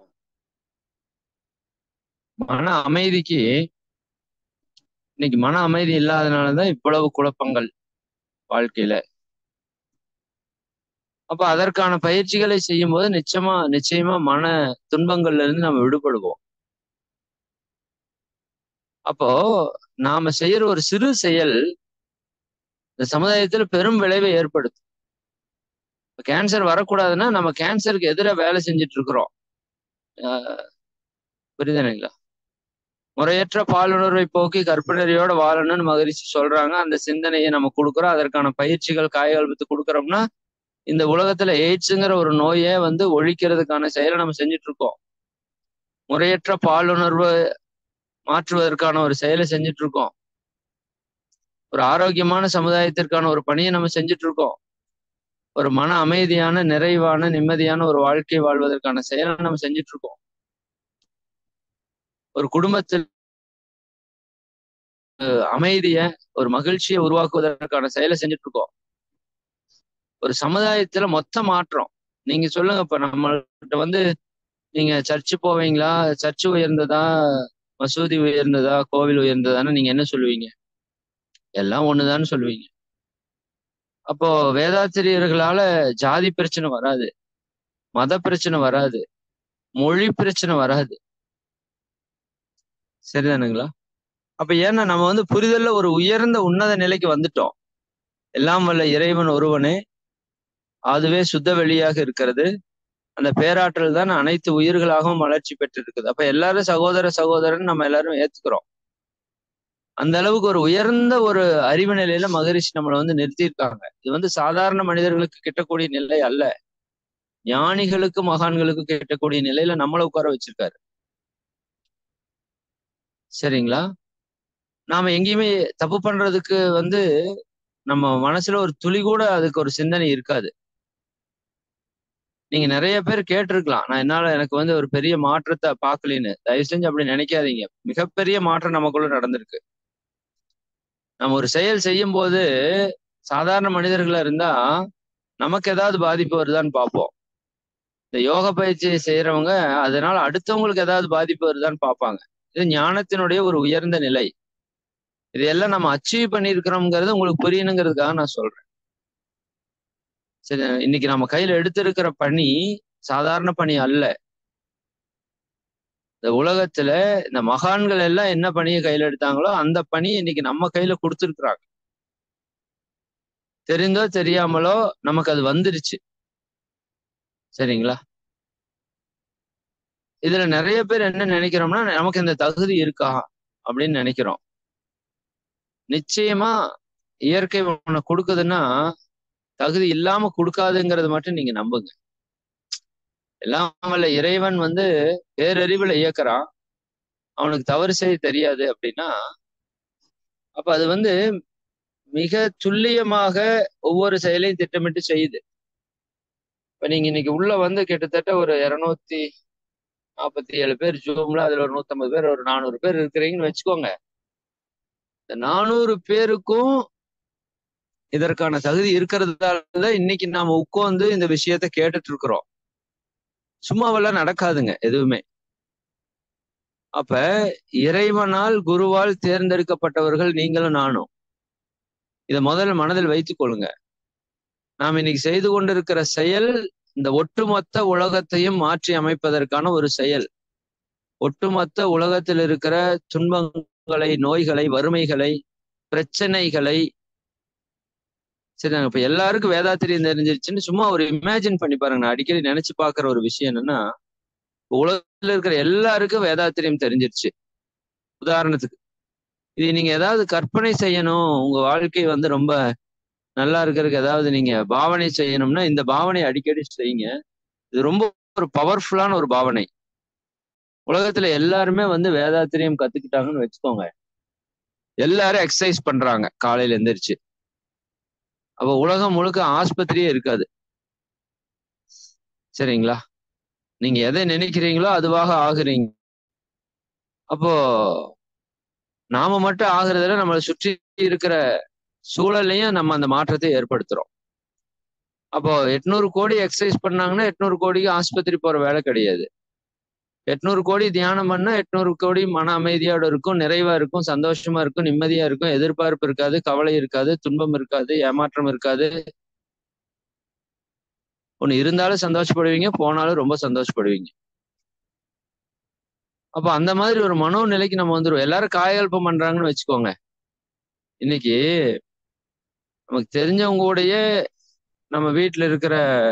மன அமைதிக்கு இன்னைக்கு மன அமைதி இல்லாதனாலதான் இவ்வளவு குழப்பங்கள் வாழ்க்கையில. அப்ப அதற்கான பயிற்சிகளை செய்யும் போது நிச்சயமா மன துன்பங்கள்ல இருந்து நம்ம விடுபடுவோம். அப்போ நாம செய்யற ஒரு சிறு செயல் இந்த சமுதாயத்துல பெரும் விளைவை ஏற்படுத்தும். கேன்சர் வரக்கூடாதுன்னா நம்ம கேன்சருக்கு எதிராக வேலை செஞ்சுட்டு இருக்கிறோம். புரியுதுங்களா? முறையற்ற பாலுணர்வை போக்கி கற்பனரியோட வாழணும்னு மகிழ்ச்சி சொல்றாங்க. அந்த சிந்தனையை நம்ம கொடுக்குறோம். அதற்கான பயிற்சிகள் காயகல்பத்து கொடுக்குறோம்னா இந்த உலகத்துல எய்ட்ஸுங்கிற ஒரு நோயை வந்து ஒழிக்கிறதுக்கான செயலை நம்ம செஞ்சுட்டு இருக்கோம். முறையற்ற பாலுணர்வு மாற்றுவதற்கான ஒரு செயலை செஞ்சுட்டு இருக்கோம். ஒரு ஆரோக்கியமான சமுதாயத்திற்கான ஒரு பணியை நம்ம செஞ்சுட்டு இருக்கோம். ஒரு மன அமைதியான, நிறைவான, நிம்மதியான ஒரு வாழ்க்கை வாழ்வதற்கான செயலை நம்ம செஞ்சுட்டு இருக்கோம். ஒரு குடும்பத்தில் அமைதிய, ஒரு மகிழ்ச்சியை உருவாக்குவதற்கான செயலை செஞ்சுட்டு இருக்கோம். ஒரு சமுதாயத்துல மொத்த மாற்றம். நீங்க சொல்லுங்க, இப்ப நம்மள்கிட்ட வந்து நீங்க சர்ச்சு போவீங்களா? சர்ச்சு உயர்ந்ததா, மசூதி உயர்ந்ததா, கோவில் உயர்ந்ததான்னு நீங்க என்ன சொல்லுவீங்க? எல்லாம் ஒண்ணுதான்னு சொல்லுவீங்க. அப்போ வேதாத்திரியர்களால ஜாதி பிரச்சனை வராது, மத பிரச்சனை வராது, மொழி பிரச்சனை வராது. சரிதானுங்களா? அப்ப ஏன்னா நம்ம வந்து புரிதல்ல ஒரு உயர்ந்த உன்னத நிலைக்கு வந்துட்டோம். எல்லாம் வல்ல இறைவன் ஒருவனே, அதுவே சுத்த வெளியாக இருக்கிறது. அந்த பேராற்றல் தான் அனைத்து உயிர்களாகவும் வளர்ச்சி பெற்று இருக்குது. அப்ப எல்லாரும் சகோதர சகோதரன் நம்ம எல்லாரும் ஏத்துக்கிறோம். அந்த அளவுக்கு ஒரு உயர்ந்த ஒரு அறிவு நிலையில மகரிஷி நம்மளை நிறுத்தியிருக்காங்க. இது சாதாரண மனிதர்களுக்கு கிட்டக்கூடிய நிலை அல்ல. ஞானிகளுக்கு மகான்களுக்கு கிட்டக்கூடிய நிலையில நம்மளை உட்கார வச்சிருக்காரு. சரிங்களா? நாம எங்கேயுமே தப்பு பண்றதுக்கு நம்ம மனசுல ஒரு துளி கூட அதுக்கு ஒரு சிந்தனை இருக்காது. நீங்க நிறைய பேர் கேட்டிருக்கலாம், எனக்கு ஒரு பெரிய மாற்றத்தை பார்க்கலின்னு. தயவு செஞ்சு அப்படி நினைக்காதீங்க. மிகப்பெரிய மாற்றம் நமக்குள்ள நடந்திருக்கு. நம்ம ஒரு செயல் செய்யும் போது சாதாரண மனிதர்களா இருந்தா நமக்கு ஏதாவது பாதிப்பு வருதான்னு பார்ப்போம். இந்த யோக பயிற்சியை செய்யறவங்க அதனால அடுத்தவங்களுக்கு ஏதாவது பாதிப்பு வருதான்னு பார்ப்பாங்க. இது ஞானத்தினுடைய ஒரு உயர்ந்த நிலை. இதையெல்லாம் நம்ம அச்சீவ் பண்ணியிருக்கிறோம்ங்கிறது உங்களுக்கு புரியணுங்கிறதுக்காக நான் சொல்றேன். சரி, இன்னைக்கு நம்ம கையில எடுத்திருக்கிற பணி சாதாரண பணி அல்ல. இந்த உலகத்துல இந்த மகான்கள் எல்லாம் என்ன பணியை கையில எடுத்தாங்களோ அந்த பணியை இன்னைக்கு நம்ம கையில கொடுத்துருக்குறாங்க. தெரிந்தோ தெரியாமலோ நமக்கு அது வந்துருச்சு. சரிங்களா? இதுல நிறைய பேர் என்ன நினைக்கிறோம்னா, நமக்கு இந்த தகுதி இருக்கா அப்படின்னு நினைக்கிறோம். நிச்சயமா இயற்கை ஒண்ணு கொடுக்குதுன்னா தகுதி இல்லாம கொடுக்காதுங்கிறது மட்டும் நீங்க நம்புங்க. எல்லாம் வல்ல இறைவன் பேரறிவுல இயக்குறான். அவனுக்கு தவறு செய்ய தெரியாது அப்படின்னா, அப்ப அது மிக துல்லியமாக ஒவ்வொரு செயலையும் திட்டமிட்டு செய்யுது. இப்ப நீங்க இன்னைக்கு உள்ள கிட்டத்தட்ட ஒரு 247 பேர் ஜூம்ல, அதுல ஒரு 150 பேர், ஒரு 400 பேர் இருக்கிறீங்கன்னு வச்சுக்கோங்க. இந்த 400 பேருக்கும் இதற்கான தகுதி இருக்கிறதால இன்னைக்கு நாம உட்கார்ந்து இந்த விஷயத்த கேட்டுட்டு இருக்கிறோம். சும்மாவெல்லாம் நடக்காதுங்க எதுவுமே. அப்ப இறைவனால் குருவால் தேர்ந்தெடுக்கப்பட்டவர்கள் நீங்களும் நானும். இதை முதல்ல மனதில் வைத்துக் கொள்ளுங்க. நாம் இன்னைக்கு செய்து கொண்டிருக்கிற செயல் இந்த ஒட்டுமொத்த உலகத்தையும் மாற்றி அமைப்பதற்கான ஒரு செயல். ஒட்டுமொத்த உலகத்தில் இருக்கிற துன்பங்களை, நோய்களை, வறுமைகளை, பிரச்சனைகளை, சரி, இப்ப எல்லாருக்கும் வேதாத்திரியம் தெரிஞ்சிருச்சுன்னு சும்மா ஒரு இமேஜின் பண்ணி பாருங்க. நான் அடிக்கடி நினைச்சு பாக்குற ஒரு விஷயம் என்னன்னா, உலகத்துல இருக்கிற எல்லாருக்கும் வேதாத்திரியம் தெரிஞ்சிருச்சு. உதாரணத்துக்கு இது நீங்க ஏதாவது கற்பனை செய்யணும், உங்க வாழ்க்கை ரொம்ப நல்லா இருக்கிறதுக்கு ஏதாவது நீங்க பாவனை செய்யணும்னா இந்த பாவனை அடிக்கடி செய்யுங்க. இது ரொம்ப ஒரு பவர்ஃபுல்லான ஒரு பாவனை. உலகத்துல எல்லாருமே வேதாத்திரியம் கத்துக்கிட்டாங்கன்னு வச்சுக்கோங்க. எல்லாரும் எக்ஸசைஸ் பண்றாங்க காலையில எந்திரிச்சு. அப்ப உலகம் முழுக்க ஆஸ்பத்திரியே இருக்காது. சரிங்களா? நீங்க எதை நினைக்கிறீங்களோ அதுவாக ஆகுறீங்க. அப்போ நாம மட்டும் ஆகுறதுல நம்மளை சுற்றி இருக்கிற சூழலையும் நம்ம அந்த மாற்றத்தை ஏற்படுத்துறோம். அப்போ 800 கோடி எக்ஸசைஸ் பண்ணாங்கன்னா 800 கோடிக்கு ஆஸ்பத்திரி போற வேலை கிடையாது. 800 கோடி தியானம் பண்ணா 800 கோடி மன அமைதியோட இருக்கும், நிறைவா இருக்கும், சந்தோஷமா இருக்கும், நிம்மதியா இருக்கும், எதிர்பார்ப்பு இருக்காது, கவலை இருக்காது, துன்பம் இருக்காது, ஏமாற்றம் இருக்காது. ஒண்ணு இருந்தாலும் சந்தோஷப்படுவீங்க, போனாலும் ரொம்ப சந்தோஷப்படுவீங்க. அப்ப அந்த மாதிரி ஒரு மனோநிலைக்கு நம்ம வந்துருவோம். எல்லாரும் காயகல்பம் பண்றாங்கன்னு வச்சுக்கோங்க. இன்னைக்கு நமக்கு தெரிஞ்சவங்க கூடயே நம்ம வீட்டுல இருக்கிற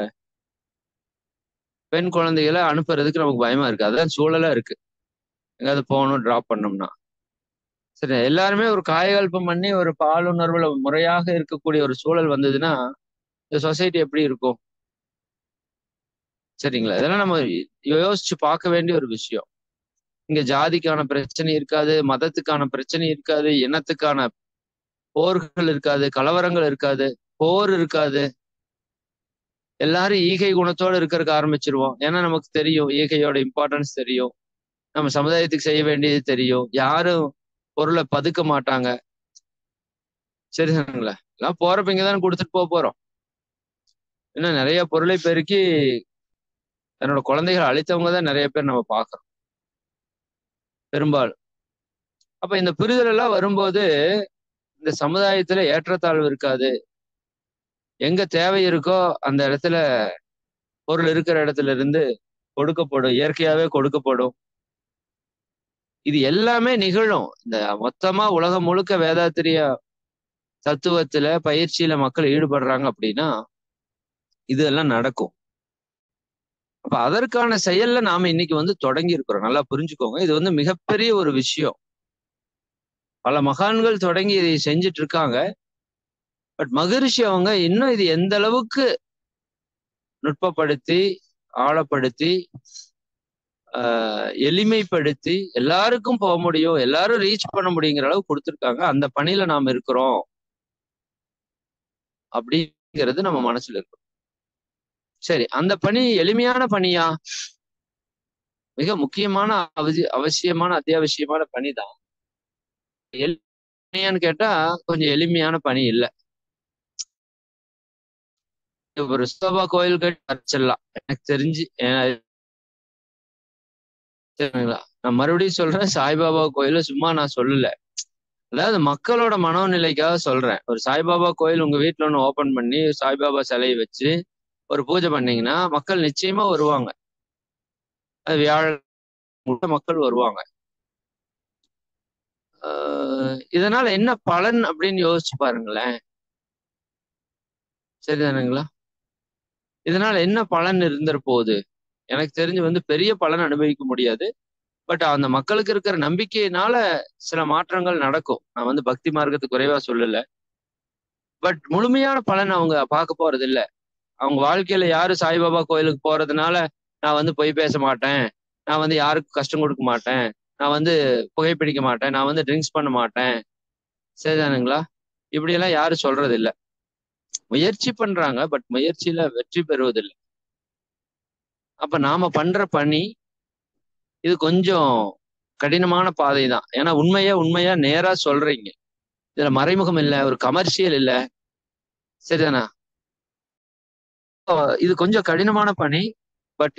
பெண் குழந்தைகளை அனுப்புறதுக்கு நமக்கு பயமா இருக்கு. அதான் சூழலா இருக்கு. எங்காவது போகணும், டிராப் பண்ணோம்னா. சரி, எல்லாருமே ஒரு காயகல்பம் பண்ணி ஒரு பாலுணர்வுல முறையாக இருக்கக்கூடிய ஒரு சூழல் வந்ததுன்னா இந்த சொசைட்டி எப்படி இருக்கும்? சரிங்களா? இதெல்லாம் நம்ம யோசிச்சு பார்க்க வேண்டிய ஒரு விஷயம். இங்க ஜாதிக்கான பிரச்சனை இருக்காது, மதத்துக்கான பிரச்சனை இருக்காது, இனத்துக்கான போர்கள் இருக்காது, கலவரங்கள் இருக்காது, போர் இருக்காது. எல்லாரும் ஈகை குணத்தோட இருக்கிறதுக்கு ஆரம்பிச்சிருவோம். ஏன்னா நமக்கு தெரியும் ஈகையோட இம்பார்ட்டன்ஸ் தெரியும். நம்ம சமுதாயத்துக்கு செய்ய வேண்டியது தெரியும். யாரும் பொருளை பதுக்க மாட்டாங்க. சரிங்களா? எல்லாம் போறப்ப இங்கதானே கொடுத்துட்டு போறோம். இன்னும் நிறைய பொருளை பெருக்கி தன்னோட குழந்தைகளை அழித்தவங்க தான் நிறைய பேர் நம்ம பார்க்கிறோம் பெரும்பாலும். அப்ப இந்த புரிதல் எல்லாம் வரும்போது இந்த சமுதாயத்துல ஏற்றத்தாழ்வு இருக்காது. எங்க தேவை இருக்கோ அந்த இடத்துல பொருள் இருக்கிற இடத்துல இருந்து கொடுக்கப்படும், இயற்கையாவே கொடுக்கப்படும். இது எல்லாமே நிகழும். இந்த மொத்தமா உலகம் முழுக்க வேதாத்திரிய தத்துவத்துல பயிற்சியில மக்கள் ஈடுபடுறாங்க அப்படின்னா இதெல்லாம் நடக்கும். அப்ப அதற்கான செயல்ல நாம இன்னைக்கு வந்து தொடங்கி இருக்கிறோம். நல்லா புரிஞ்சுக்கோங்க. இது வந்து மிகப்பெரிய ஒரு விஷயம். பல மகான்கள் தொடங்கி இதை செஞ்சுட்டு இருக்காங்க. பட் மகரிஷி அவங்க இன்னும் இது எந்த அளவுக்கு நுட்பப்படுத்தி, ஆழப்படுத்தி, எளிமைப்படுத்தி எல்லாருக்கும் போக முடியும், எல்லாரும் ரீச் பண்ண முடியுங்கிற அளவுக்கு கொடுத்துருக்காங்க. அந்த பணியில நாம இருக்கிறோம் அப்படிங்கிறது நம்ம மனசுல இருக்கும். சரி, அந்த பணி எளிமையான பணியா? மிக முக்கியமான அவசியமான அத்தியாவசியமான பணி தான். எளிமையான்னு கேட்டா கொஞ்சம் எளிமையான பணி இல்லை. ஒரு சிவபா கோயில் கட்டி வச்சிடலாம் எனக்கு தெரிஞ்சு. சரிங்களா? நான் மறுபடியும் சொல்றேன், சாய்பாபா கோயில சும்மா நான் சொல்லல. அதாவது மக்களோட மனோநிலைக்காக சொல்றேன். ஒரு சாய்பாபா கோயில் உங்க வீட்டுல ஒண்ணு ஓபன் பண்ணி சாய்பாபா சிலையை வச்சு ஒரு பூஜை பண்ணீங்கன்னா மக்கள் நிச்சயமா வருவாங்க. அது வியாழ மக்கள் வருவாங்க. இதனால என்ன பலன் அப்படின்னு யோசிச்சு பாருங்களேன். சரிதானுங்களா? இதனால என்ன பலன் இருந்துற போகுது? எனக்கு தெரிஞ்சு வந்து பெரிய பலன் அனுபவிக்க முடியாது. பட் அந்த மக்களுக்கு இருக்கிற நம்பிக்கையினால சில மாற்றங்கள் நடக்கும். நான் வந்து பக்தி மார்க்கத்துக்கு குறைவா சொல்லல. பட் முழுமையான பலன் அவங்க பார்க்க போறது இல்ல. அவங்க வாழ்க்கையில யாரு சாய்பாபா கோயிலுக்கு போறதுனால நான் வந்து பொய் பேச மாட்டேன், நான் வந்து யாருக்கும் கஷ்டம் கொடுக்க மாட்டேன், நான் வந்து புகைப்பிடிக்க மாட்டேன், நான் வந்து ட்ரிங்க்ஸ் பண்ண மாட்டேன், சரிதானுங்களா? இப்படியெல்லாம் யாரும் சொல்றது இல்லை. முயற்சி பண்றாங்க, பட் முயற்சியில வெற்றி பெறுவதில்லை. அப்ப நாம பண்ற பணி இது கொஞ்சம் கடினமான பாதை தான். ஏன்னா உண்மையா நேரா சொல்றீங்க. இதுல மறைமுகம் இல்லை, ஒரு கமர்ஷியல் இல்லை, சரிதானா? இது கொஞ்சம் கடினமான பணி. பட்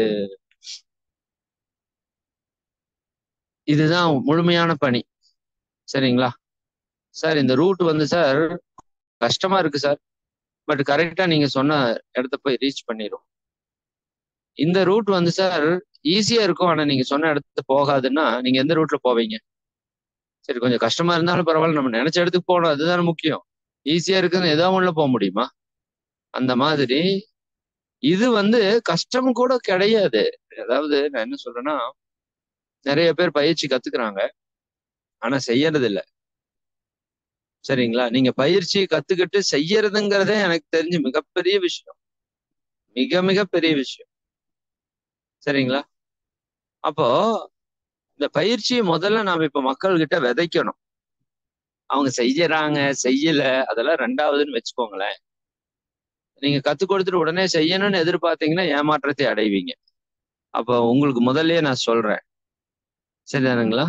இதுதான் முழுமையான பணி. சரிங்களா சார்? இந்த ரூட் வந்து சார் கஷ்டமா இருக்கு சார். பட் கரெக்டா நீங்க சொன்ன இடத்த போய் ரீச் பண்ணிடும். இந்த ரூட் வந்து சார் ஈஸியா இருக்கும். ஆனா நீங்க சொன்ன இடத்த போகாதுன்னா நீங்க எந்த ரூட்ல போவீங்க? சரி, கொஞ்சம் கஷ்டமா இருந்தாலும் பரவாயில்ல, நம்ம நினைச்ச இடத்துக்கு போகணும், அதுதானே முக்கியம். ஈஸியா இருக்குன்னு ஏதோ ஒண்ணுல போக முடியுமா? அந்த மாதிரி இது வந்து கஷ்டம் கூட கிடையாது. அதாவது நான் என்ன சொல்றேன்னா, நிறைய பேர் பயிற்சி கத்துக்கிறாங்க, ஆனா செய்யறது இல்ல. சரிங்களா? நீங்க பயிற்சி கத்துக்கிட்டு செய்யறதுங்கிறதே எனக்கு தெரிஞ்சு மிகப்பெரிய விஷயம். மிக மிக பெரிய விஷயம். சரிங்களா? அப்போ இந்த பயிற்சியை முதல்ல நாம இப்ப மக்கள் கிட்ட விதைக்கணும். அவங்க செய்யறாங்க செய்யல அதெல்லாம் ரெண்டாவதுன்னு வச்சுக்கோங்களேன். நீங்க கத்துக் கொடுத்துட்டு உடனே செய்யணும்னு எதிர்பார்த்தீங்கன்னா ஏமாற்றத்தை அடைவீங்க. அப்போ உங்களுக்கு முதல்லயே நான் சொல்றேன், சரிதானுங்களா?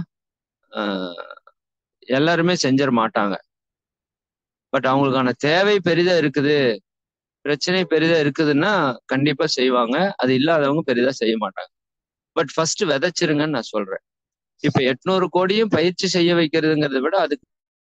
எல்லாருமே செஞ்சிட மாட்டாங்க. பட் அவங்களுக்கான தேவை பெரிதா இருக்குது, பிரச்சனை பெரிதா இருக்குதுன்னா கண்டிப்பா செய்வாங்க. அது இல்லாதவங்க பெரிதா செய்ய மாட்டாங்க. பட் ஃபர்ஸ்ட் விதைச்சிருங்கன்னு நான் சொல்றேன். இப்ப 800 கோடியும் பயிற்சி செய்ய வைக்கிறதுங்கிறத விட அதுக்கு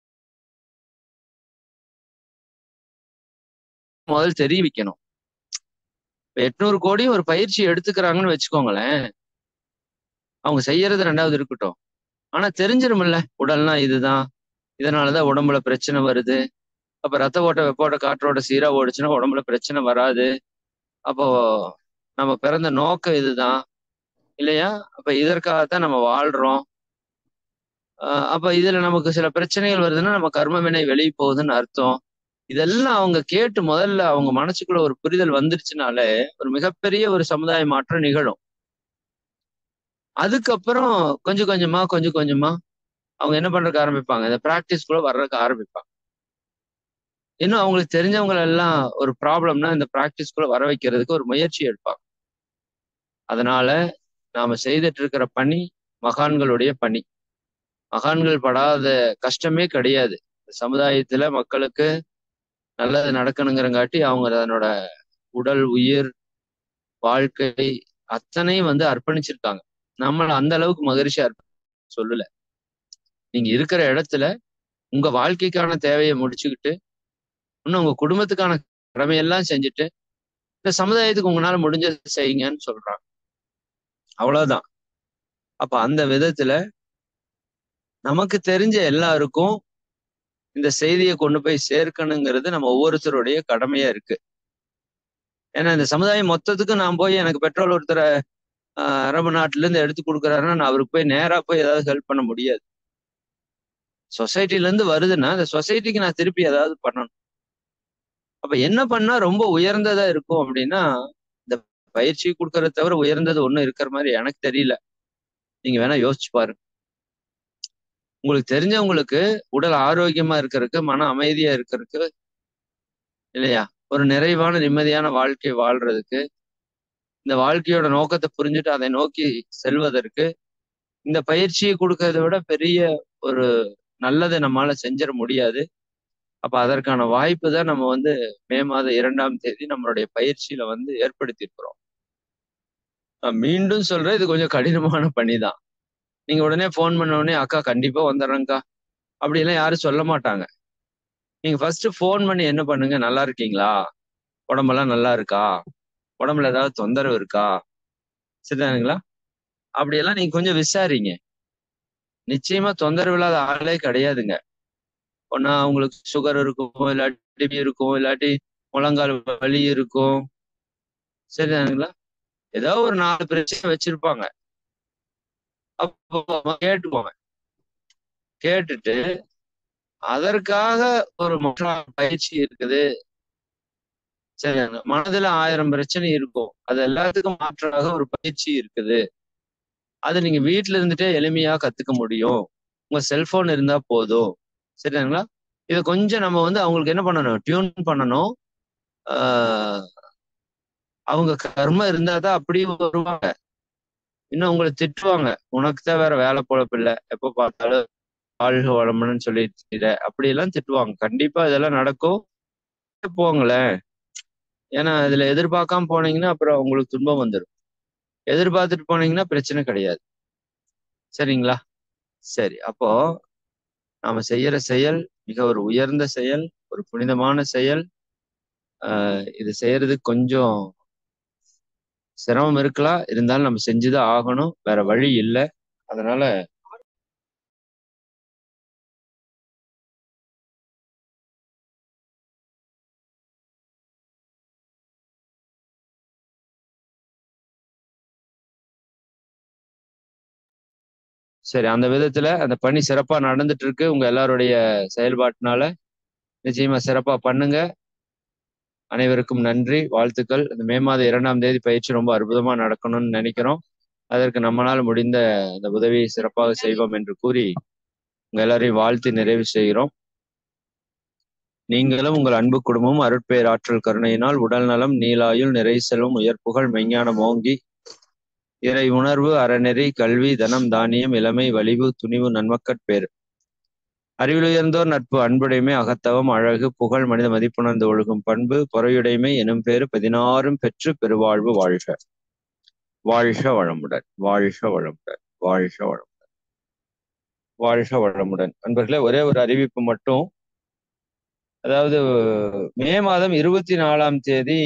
முதல் தெரிவிக்கணும். 800 கோடியும் ஒரு பயிற்சி எடுத்துக்கிறாங்கன்னு வச்சுக்கோங்களேன், அவங்க செய்யறது ரெண்டாவது இருக்கட்டும். ஆனா தெரிஞ்சிருமில்ல, உடல்னா இதுதான், இதனாலதான் உடம்புல பிரச்சனை வருது. அப்ப ரத்த ஓட்ட வெப்போட்ட காற்றோட சீரா ஓடுச்சுன்னா உடம்புல பிரச்சனை வராது. அப்போ நம்ம பிறந்த நோக்கம் இதுதான் இல்லையா? அப்ப இதற்காகத்தான் நம்ம வாழ்றோம். அப்ப இதுல நமக்கு சில பிரச்சனைகள் வருதுன்னா நம்ம கர்ம வினை வெளியே போகுதுன்னு அர்த்தம். இதெல்லாம் அவங்க கேட்டு முதல்ல அவங்க மனசுக்குள்ள ஒரு புரிதல் வந்துருச்சுனாலே ஒரு மிகப்பெரிய ஒரு சமுதாய மாற்றம் நிகழும். அதுக்கப்புறம் கொஞ்சம் கொஞ்சமா அவங்க என்ன பண்றதுக்கு ஆரம்பிப்பாங்க, இந்த பிராக்டிஸ்குள்ள வர்றதுக்கு ஆரம்பிப்பாங்க. இன்னும் அவங்களுக்கு தெரிஞ்சவங்க எல்லாம் ஒரு ப்ராப்ளம்னா இந்த பிராக்டிஸ்குள்ள வர வைக்கிறதுக்கு ஒரு முயற்சி எடுப்பாங்க. அதனால நாம செய்துட்டு இருக்கிற பணி மகான்களுடைய பணி. மகான்கள் படாத கஷ்டமே கிடையாது. சமுதாயத்துல மக்களுக்கு நல்லது நடக்கணுங்கிறங்காட்டி அவங்க அதனோட உடல், உயிர், வாழ்க்கை அத்தனையும் வந்து அர்ப்பணிச்சிருக்காங்க. நம்மள அந்த அளவுக்கு மகிழ்ச்சியா சொல்லல. நீங்க இருக்கிற இடத்துல உங்க வாழ்க்கைக்கான தேவையை முடிச்சுக்கிட்டு இன்னும் உங்க குடும்பத்துக்கான கடமையெல்லாம் செஞ்சுட்டு இந்த சமுதாயத்துக்கு உங்களால முடிஞ்சதை செய்யுங்கன்னு சொல்றாங்க. அவ்வளவுதான். அப்ப அந்த விதத்துல நமக்கு தெரிஞ்ச எல்லாருக்கும் இந்த செய்தியை கொண்டு போய் சேர்க்கணுங்கிறது நம்ம ஒவ்வொருத்தருடைய கடமையா இருக்கு. ஏன்னா இந்த சமுதாயம் மொத்தத்துக்கு நான் போய் எனக்கு பெட்ரோல் ஒருத்தரை அரபு நாட்டுல இருந்து எடுத்து கொடுக்குறாருன்னா நான் அவருக்கு போய் நேரா போய் ஏதாவது ஹெல்ப் பண்ண முடியாது. சொசைட்டில இருந்து வருதுன்னா அந்த சொசைட்டிக்கு நான் திருப்பி ஏதாவது பண்ணணும். அப்ப என்ன பண்ணா ரொம்ப உயர்ந்ததா இருக்கும் அப்படின்னா, இந்த பயிற்சி கொடுக்கறத தவிர உயர்ந்தது ஒண்ணும் இருக்கிற மாதிரி எனக்கு தெரியல. நீங்க வேணா யோசிச்சு பாருங்க. உங்களுக்கு தெரிஞ்சவங்களுக்கு உடல் ஆரோக்கியமா இருக்கிறதுக்கு, மன அமைதியா இருக்கிறதுக்கு, இல்லையா, ஒரு நிறைவான நிம்மதியான வாழ்க்கை வாழ்றதுக்கு, இந்த வாழ்க்கையோட நோக்கத்தை புரிஞ்சுட்டு அதை நோக்கி செல்வதற்கு இந்த பயிற்சியை கொடுக்கறதை விட பெரிய ஒரு நல்லதை நம்மால செஞ்சிட முடியாது. அப்ப அதற்கான வாய்ப்பு தான் நம்ம மே மாதம் 2ஆம் தேதி நம்மளுடைய பயிற்சியில ஏற்படுத்தி இருக்கிறோம். நான் மீண்டும் சொல்றேன், இது கொஞ்சம் கடினமான பணிதான். நீங்க உடனே போன் பண்ண உடனே அக்கா கண்டிப்பா வந்துடுறேன்க்கா அப்படி எல்லாம் யாரும் சொல்ல மாட்டாங்க. நீங்க ஃபர்ஸ்ட் போன் பண்ணி என்ன பண்ணுங்க, நல்லா இருக்கீங்களா, உடம்பெல்லாம் நல்லா இருக்கா, உடம்புல ஏதாவது தொந்தரவு இருக்கா, சரிதானுங்களா, அப்படியெல்லாம் நீங்க கொஞ்சம் விசாரிங்க. நிச்சயமா தொந்தரவு இல்லாத ஆளே கிடையாதுங்க. ஒன்னா உங்களுக்கு சுகர் இருக்கும், இல்லாட்டி டிபி இருக்கும், இல்லாட்டி முழங்கால் வலி இருக்கும், சரிதானுங்களா, ஏதோ ஒரு 4 பிரச்சனை வச்சிருப்பாங்க. அப்போ கேட்டுக்கோங்க. கேட்டுட்டு அதற்காக ஒரு பயிற்சி இருக்குது. சரிங்க, மனதுல 1000 பிரச்சனை இருக்கும், அது எல்லாத்துக்கும் மாற்றாக ஒரு பயிற்சி இருக்குது. அது நீங்க வீட்டுல இருந்துட்டே எளிமையா கத்துக்க முடியும். உங்க செல்போன் இருந்தா போதும். சரிங்களா, இதை கொஞ்சம் நம்ம அவங்களுக்கு என்ன பண்ணணும், டியூன் பண்ணணும். ஆஹ் அவங்க கர்மம் இருந்தாதான் அப்படியே வருவாங்க. இன்னும் உங்களை திட்டுவாங்க, உனக்கு தான் வேற வேலை பொழப்பு இல்லை, எப்ப பார்த்தாலும் வாழ்க வளமுன்னு சொல்லிட்டு அப்படி எல்லாம் திட்டுவாங்க. கண்டிப்பா இதெல்லாம் நடக்கும். போங்களேன். ஏன்னா இதுல எதிர்பார்க்காம போனீங்கன்னா அப்புறம் உங்களுக்கு துன்பம் வந்துடும். எதிர்பார்த்துட்டு போனீங்கன்னா பிரச்சனை கிடையாது. சரிங்களா? சரி, அப்போ நாம செய்யற செயல் மிக ஒரு உயர்ந்த செயல், ஒரு புனிதமான செயல். இது செய்யறதுக்கு கொஞ்சம் சிரமம் இருக்கலாம், இருந்தாலும் நம்ம செஞ்சுதான் ஆகணும், வேற வழி இல்லை. அதனால சரி, அந்த விதத்துல அந்த பணி சிறப்பா நடந்துட்டு இருக்கு. உங்க எல்லாருடைய செயல்பாட்டினால நிச்சயமா சிறப்பா பண்ணுங்க. அனைவருக்கும் நன்றி, வாழ்த்துக்கள். இந்த மே மாதம் 2ஆம் தேதி பயிற்சி ரொம்ப அற்புதமா நடக்கணும்னு நினைக்கிறோம். அதற்கு நம்மளால் முடிந்த அந்த உதவியை சிறப்பாக செய்வோம் என்று கூறி உங்க எல்லாரையும் வாழ்த்தி நிறைவு செய்கிறோம். நீங்களும் உங்கள் அன்பு குடும்பமும் அருட்பேர் ஆற்றல் கருணையினால் உடல் நலம், நீலாயுள், நிறை செல்வம், உயர்ப்புகள், மெஞ்ஞானம் ஓங்கி இறை உணர்வு, அறநெறி, கல்வி, தனம், தானியம், இளமை, வலிவு, துணிவு, நன்மக்கட்பேறு, அறிவிலுயர்ந்தோர் நட்பு, அன்புடைமை, அகத்தவம், அழகு, புகழ், மனித மதிப்புணர்ந்து ஒழுகும் பண்பு, பொறையுடைமை எனும் பேறு 16 பெற்று பெருவாழ்வு வாழ்க. வாழ்க வளமுடன், வாழ்க வளமுடன், வாழ்க வளமுடன், வாழ்க வளமுடன். நண்பர்களே, ஒரே ஒரு அறிவிப்பு மட்டும். அதாவது மே மாதம் 24ஆம் தேதி